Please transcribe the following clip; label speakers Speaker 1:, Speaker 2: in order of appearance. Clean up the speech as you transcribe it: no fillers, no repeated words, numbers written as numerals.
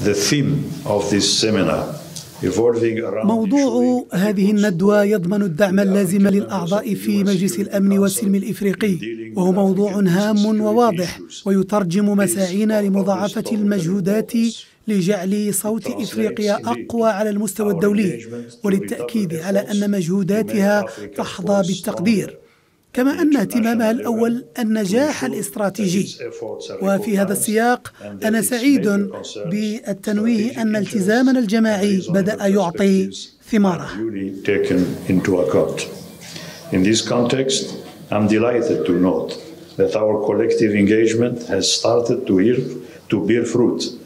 Speaker 1: The theme of this seminar
Speaker 2: موضوع هذه الندوة يضمن الدعم اللازم للأعضاء في مجلس الأمن والسلم الإفريقي، وهو موضوع هام وواضح ويترجم مساعينا لمضاعفة المجهودات لجعل صوت إفريقيا أقوى على المستوى الدولي، وللتأكيد على أن مجهوداتها تحظى بالتقدير، كما أن اهتمامها الأول النجاح الاستراتيجي. وفي هذا السياق أنا سعيد بالتنويه أن التزامنا الجماعي بدأ يعطي ثماره.
Speaker 1: In this context, I'm delighted to note that our collective engagement has started to bear fruit.